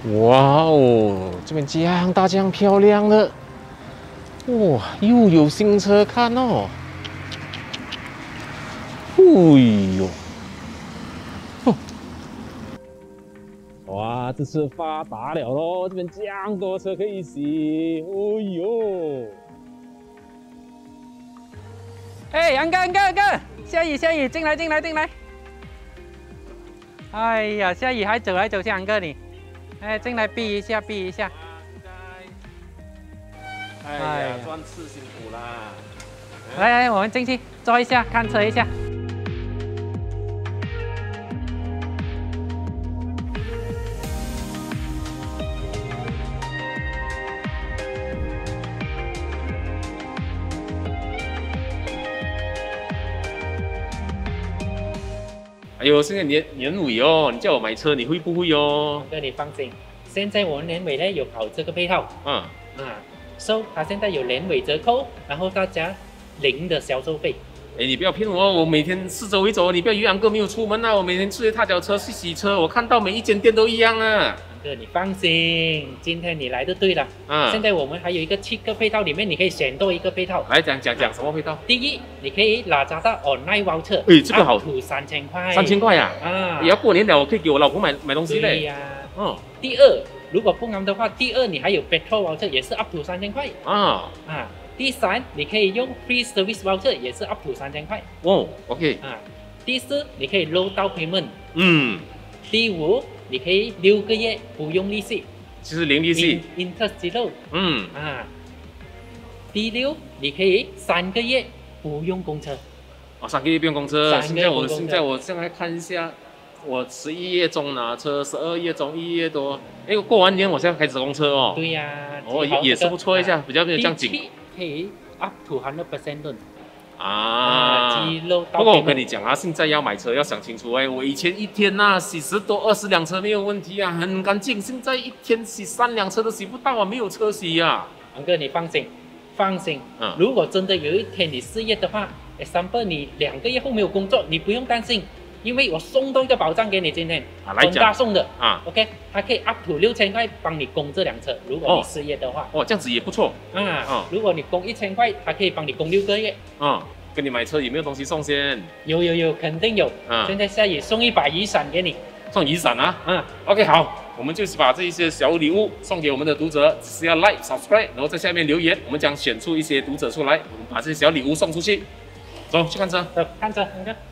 哇哦，这边这样大这样漂亮的，哇，又有新车看哦。哎呦，哇，这次发达了咯！这边这样多车可以洗，哎呦。 哎，安哥，下雨，进来。哎呀，下雨还走来走去，安哥你，哎，进来避一下。 哎呀，赚次辛苦啦！ 来，我们进去坐一下，看车一下。 哎呦，现在年尾哦，你叫我买车，你会不会哦？ 哥，你放心，现在我们年尾呢有搞这个配套，so 它现在有年尾折扣，然后大家零的销售费。 哎，你不要骗我，我每天四周一走，你不要以为安哥没有出门啊，我每天出去踏脚车去洗车，我看到每一间店都一样啊。 哥，你放心，今天你来就对了。现在我们还有一个7个配套，里面你可以选多一个配套。 来讲什么配套？ 第一，你可以拿扎到 online voucher， 哎，这个好 ，3000块。 3000块呀？也要过年了，我可以给我老婆买东西嘞。 对呀。第二，如果不啱的话，第二你还有 petrol voucher， 也是 up to 3000块。第三，你可以用 free service voucher， 也是 up to 3000块。 哦 ，OK。 第四，你可以 low down payment。第五，你可以6个月不用利息， 就是零利息 ，interest zero。第六，你可以3个月不用公车。 3个月不用公车。现在我现在看一下，我11月中拿车，12月中1月多，哎，过完年我现在开始公车哦。 对呀。 也是不错一下，比较没有这样紧。 第七，可以 up to 100% loan。 不过我跟你讲啊，现在要买车要想清楚哎，我以前一天洗10多20辆车没有问题啊，很干净。现在一天洗3辆车都洗不到啊，没有车洗啊。 安哥，你放心，如果真的有一天你失业的话 ，example 你2个月后没有工作，你不用担心，因为我送多一个保障给你，今天来讲大送的，OK， 它可以 up to 6000块帮你供这辆车，如果你失业的话， 这样子也不错如果你供1000块，它可以帮你供6个月。 跟你买车有没有东西送先？ 有，肯定有。现在下雨送一把雨伞给你， 送雨伞啊？OK， 好，我们就是把这一些小礼物送给我们的读者，只是要 like、subscribe， 然后在下面留言，我们将选出一些读者出来，我们把这些小礼物送出去。走，去看车。 走，看车，看车。